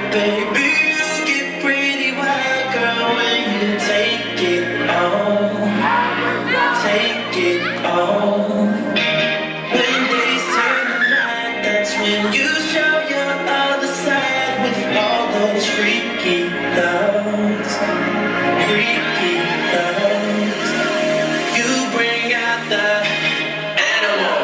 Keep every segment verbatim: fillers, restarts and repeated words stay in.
Baby, you get pretty wild, girl, when you take it on. Take it on. When days turn to night, that's when you show your other side with all those freaky thoughts. Freaky thoughts. You bring out the animal.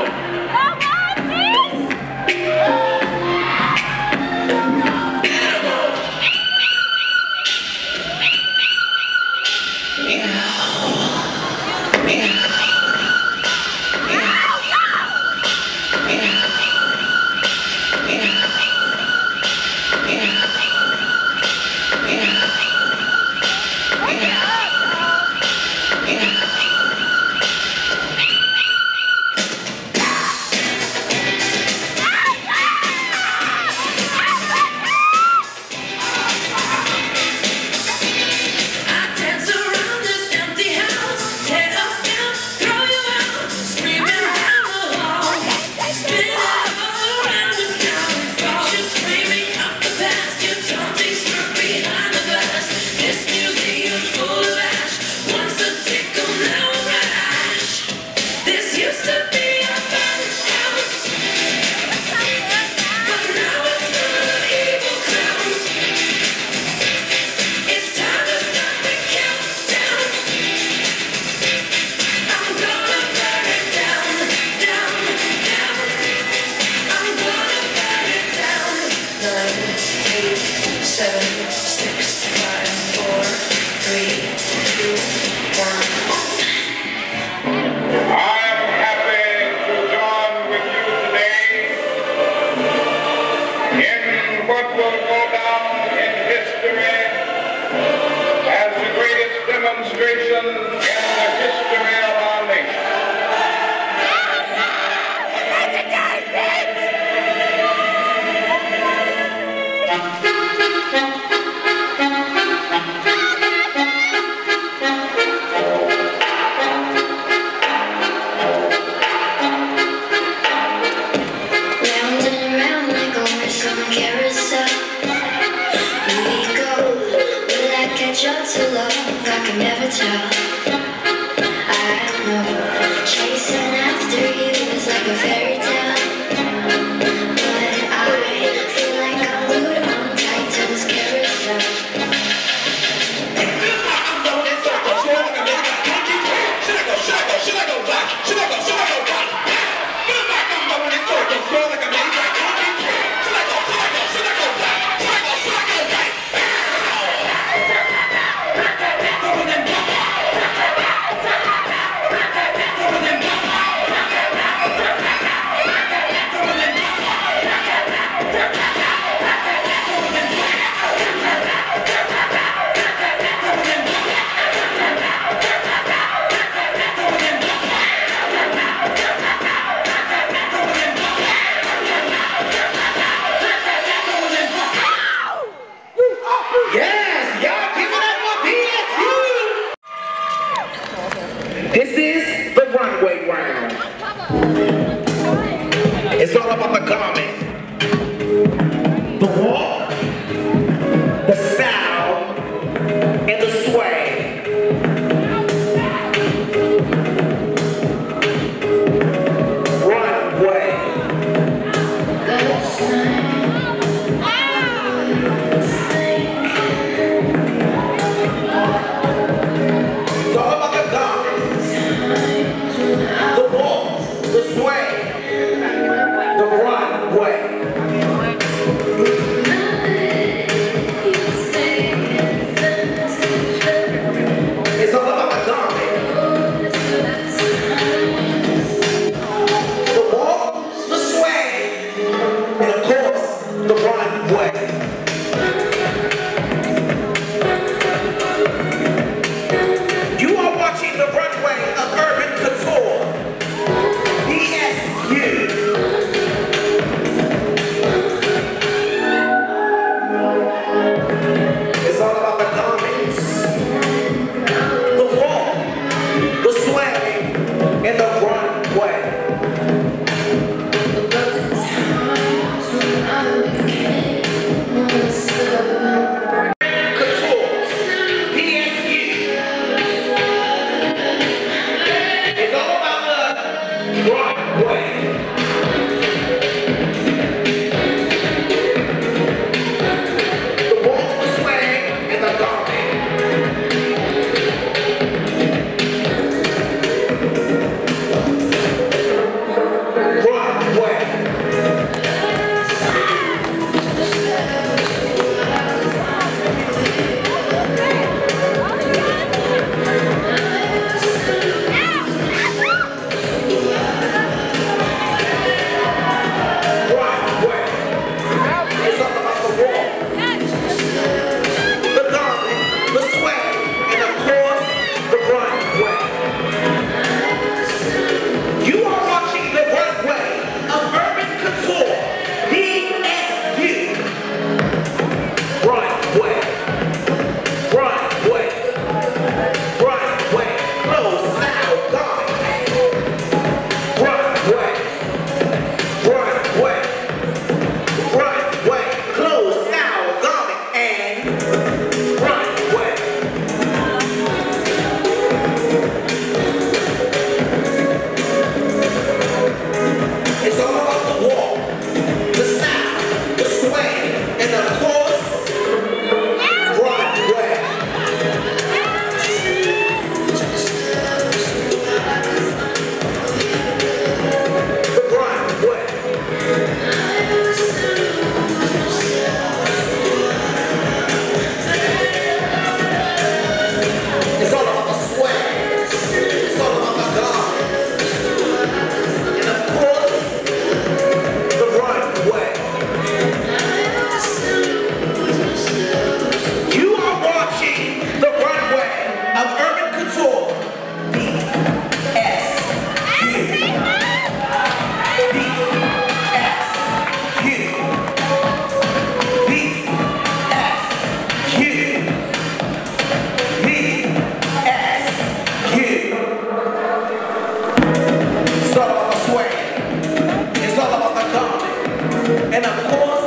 Demonstration in the history of our nation. Round and around like a horse on a carousel. We go, will I catch up to love? I can never tell. I know chasing after you is like a fairy tale, but I feel like I'm glued on tight to this carousel. Should I go, should I go, should I go back? Should I go, should I go back? Feels like I'm going in circles, feel like a maniac. Should I go, should I go, should I go back? Should I go, should I go back? This is the runway round. It's all about the garment, the walk, the style, and the sway. Runway. It's all about the garment, the walk, the sway, the runway. It's all about the garment, the walk, the sway, and of course, the runway. You are watching the runway of urban couture. B S U. It's all about the garments, the walk, the sway, and the runway. About the times when I became monster. of course,